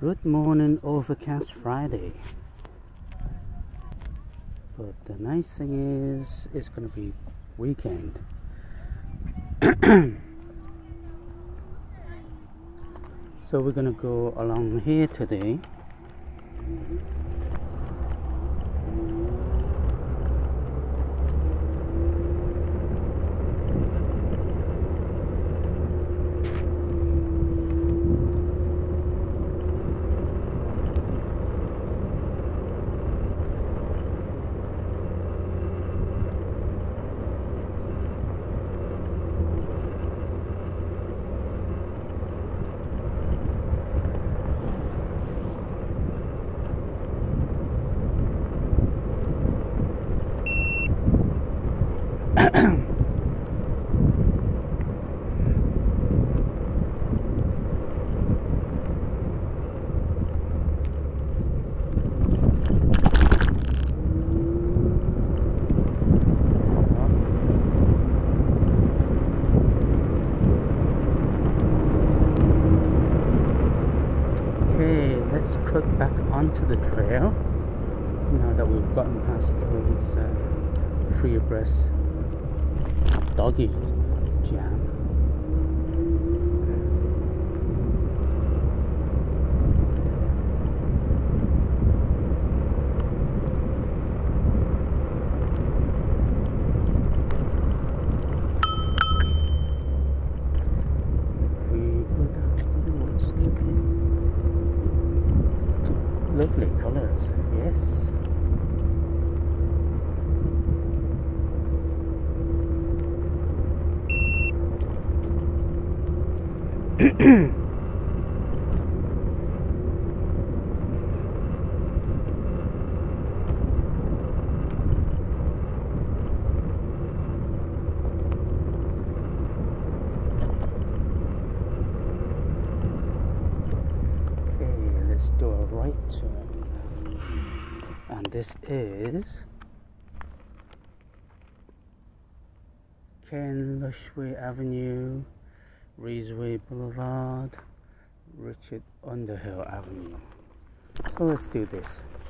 Good morning, overcast Friday. But the nice thing is, it's going to be weekend. So we're going to go along here today. Let's cut back onto the trail now that we've gotten past those free abreast doggy jam. Lovely colours, yes. Okay, let's do a right turn. And this is Lushway Avenue, Reesway Boulevard, Richard Underhill Avenue. So let's do this.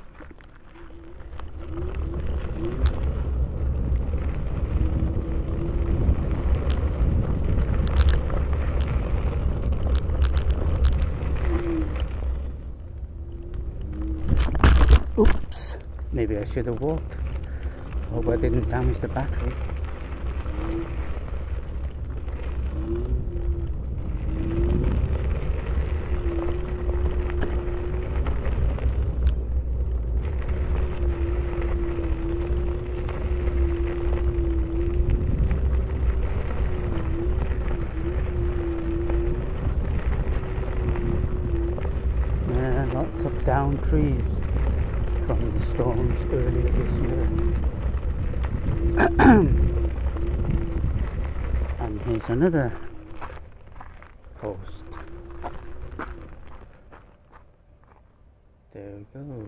Oops, maybe I should have walked. Hope I didn't damage the battery. Yeah, lots of down trees from the storms earlier this year. And here's another post. There we go.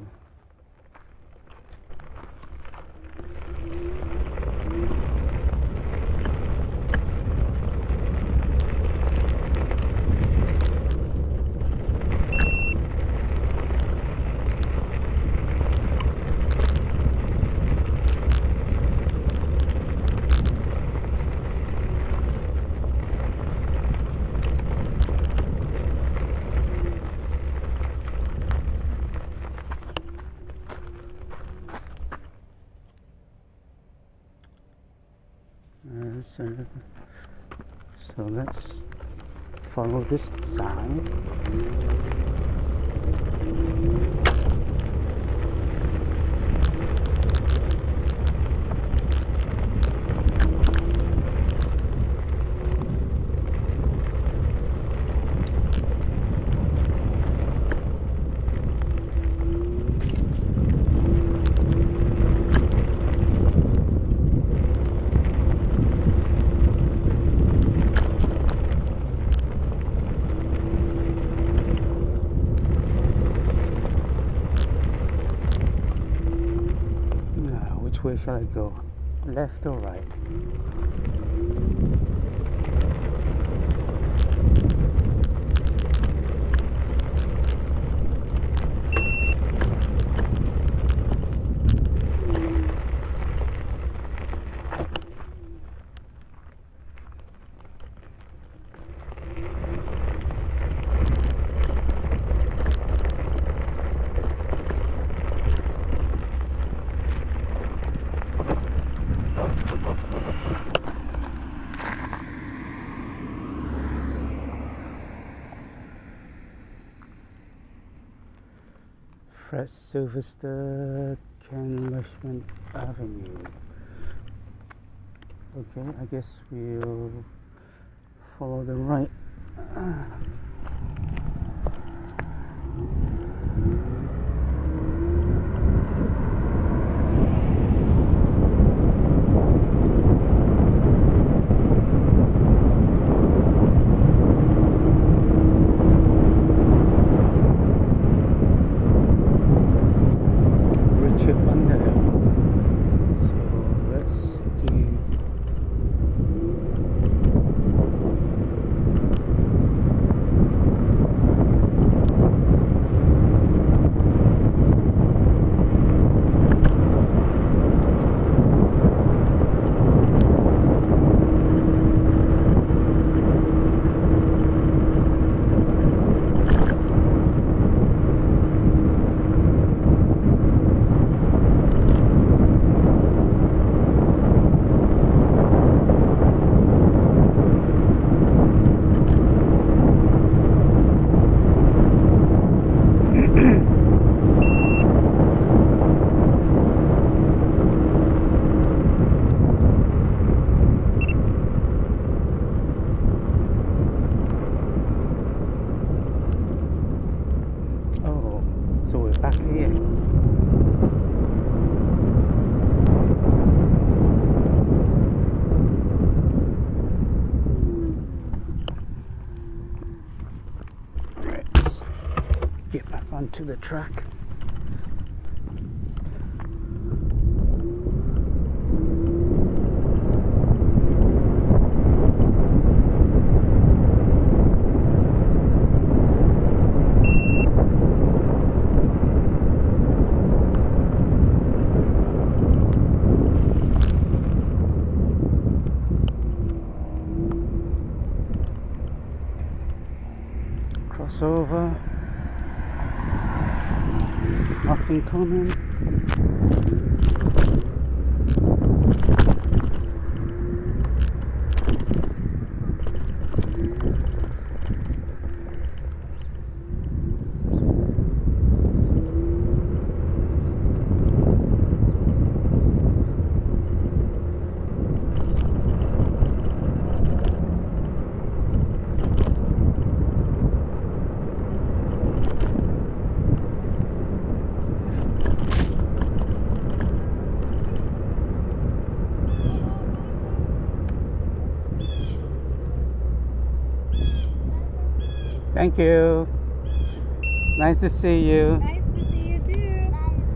So let's follow this side. Where shall I go? Left or right? Stouffville, Gar Lehman Avenue. Okay, I guess we'll follow the right. Richard Underhill. So let's do. So we're back here. Let's get back onto the track. Crossover, nothing coming. Thank you. Nice to see you. Nice to see you too.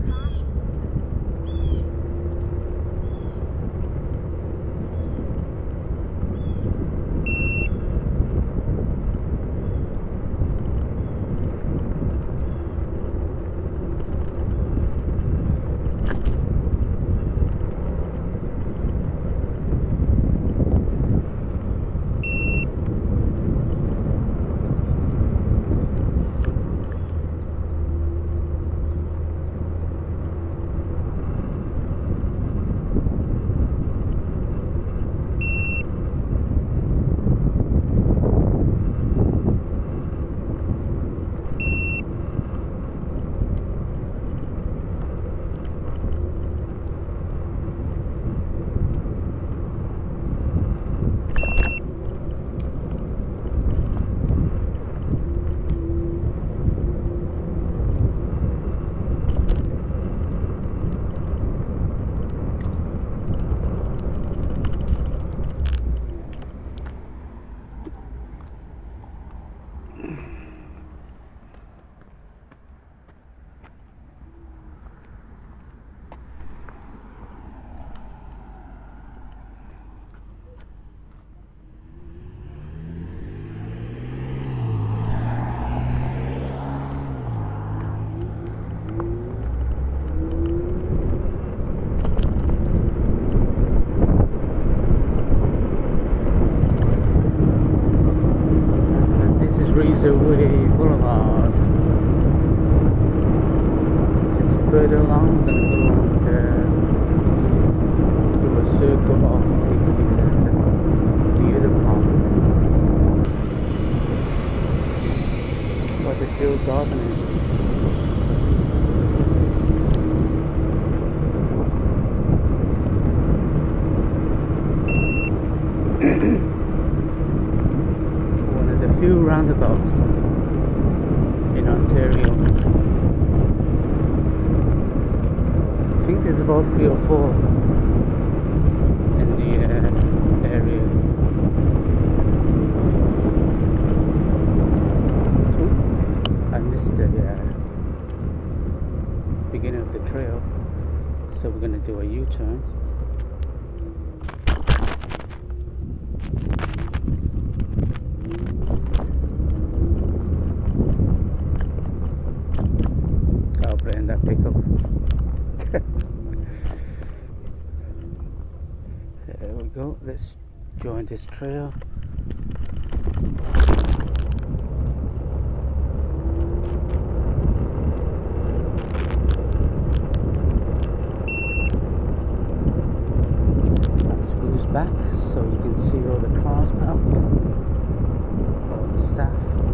Stouffville Boulevard. Just further along, I'm going to go and do a circle off the other pond. What the field garden is. Ontario. I think there's about 3 or 4 in the area. Ooh, I missed the beginning of the trail, so we're going to do a U-turn. I'll blend that pickup. There we go. Let's join this trail. Back so you can see all the cars parked, all the staff.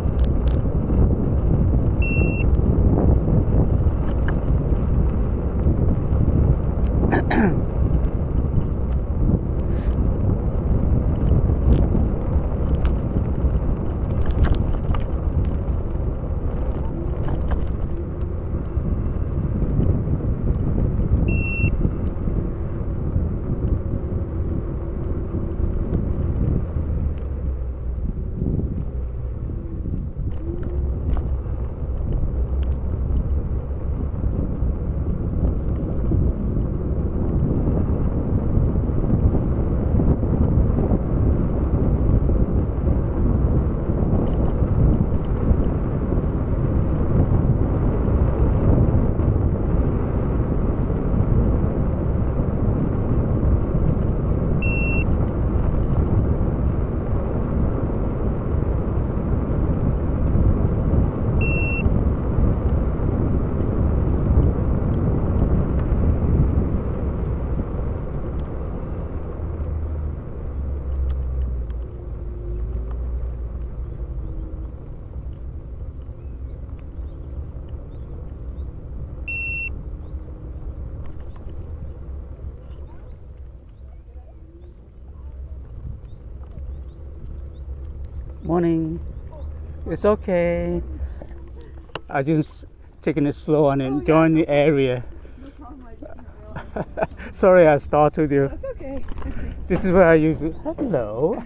Morning. It's okay. I just taking it slow and enjoying the area. No problem, I didn't realize. Sorry I startled you. That's okay. This is where I use it. Hello.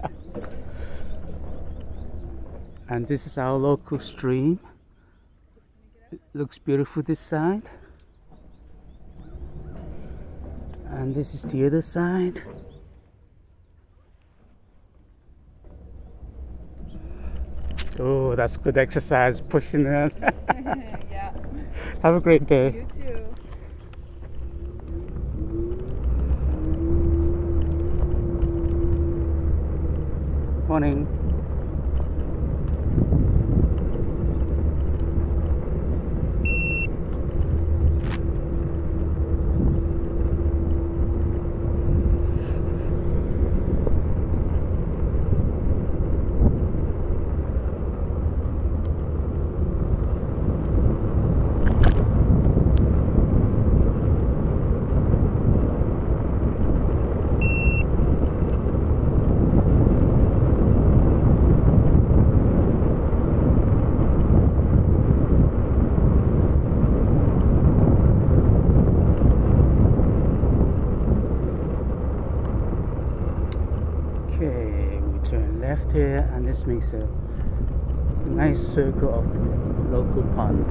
And this is our local stream. It looks beautiful this side. And this is the other side. Oh, that's good exercise, pushing it. Yeah. Have a great day. You too. Morning. Okay, we turn left here, and this makes a nice circle of the local pond.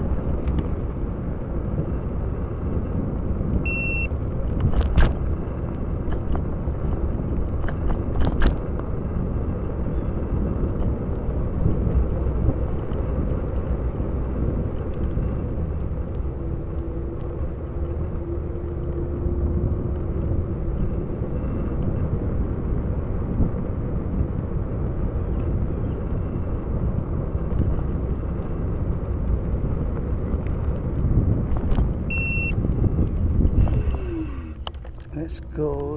Let's go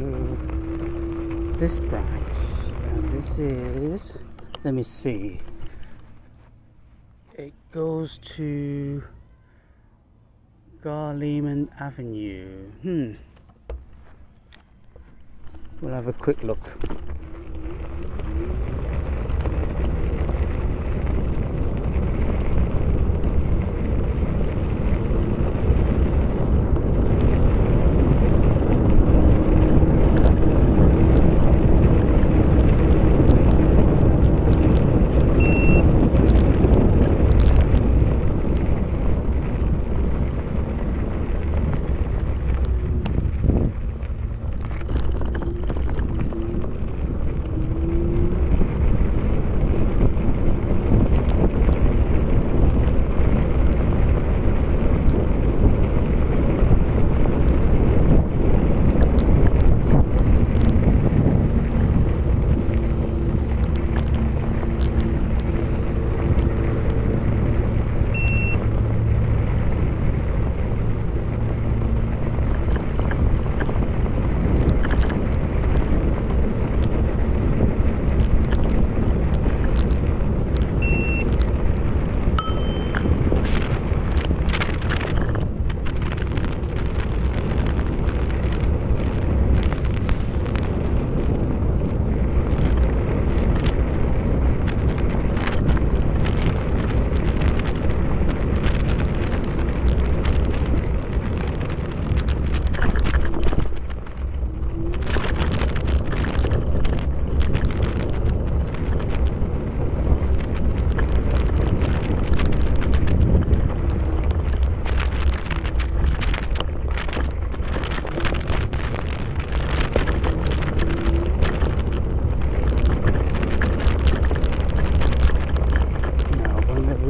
to this branch, and this is, let me see, it goes to Gar Lehman Avenue. We'll have a quick look.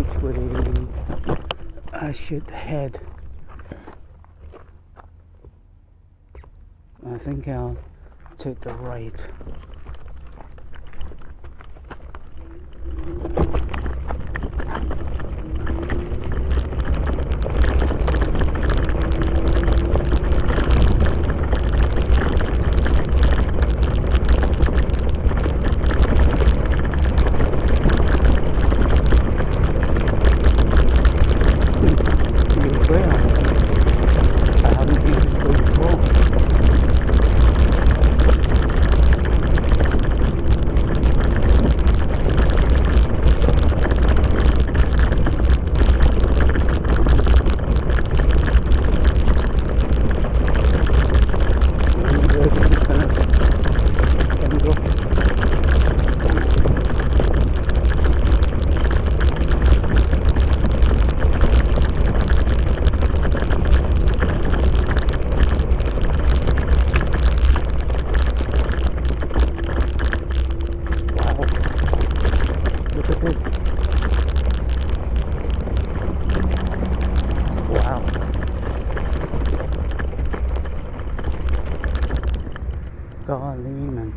which way I should head. I think I'll take the right. Gar Lehman.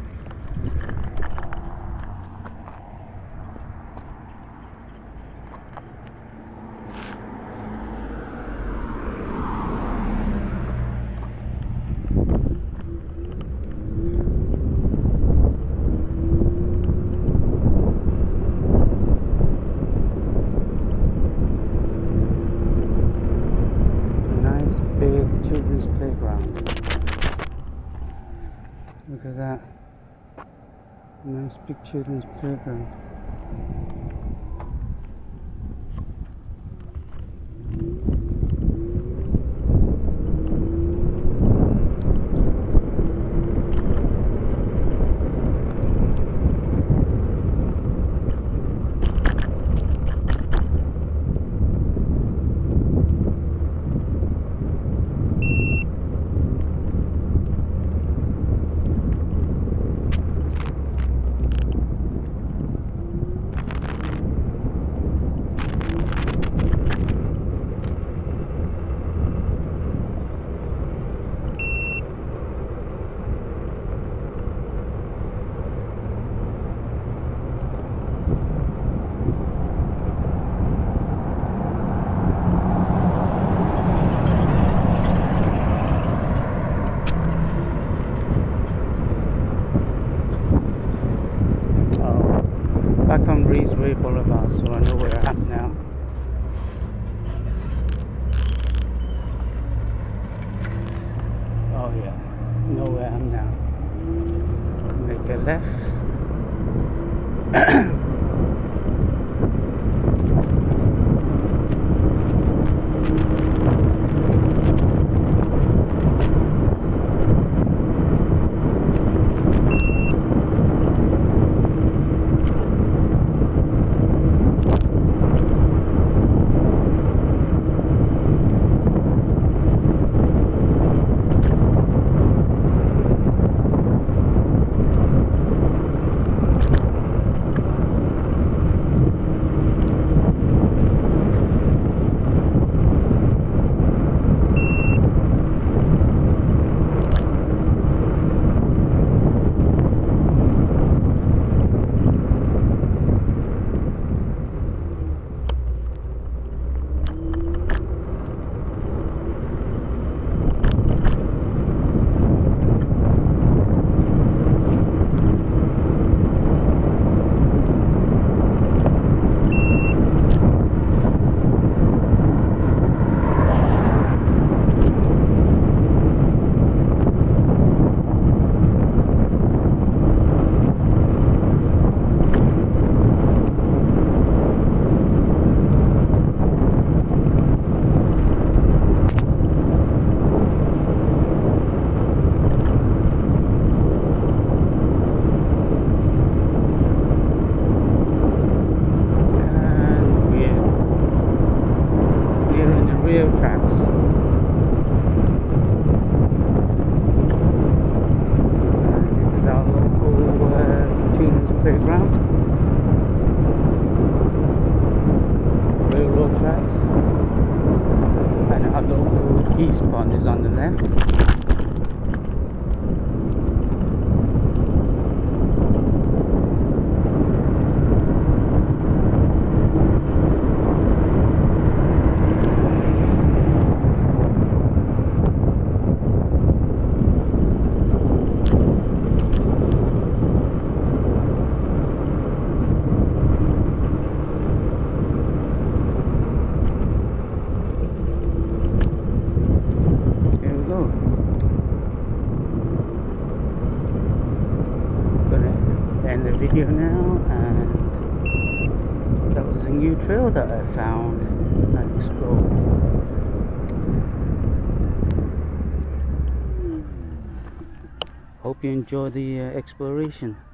Nice big children's playground. Look at that. Nice big children's playground. Back on Breezeway Boulevard, so I know where I'm at now. Oh yeah, know where I'm now. Make a left. Tracks. This is our local children's playground. tracks, and our local tea spot is on the left. Video now, and that was a new trail that I found and explored. Hope you enjoy the exploration.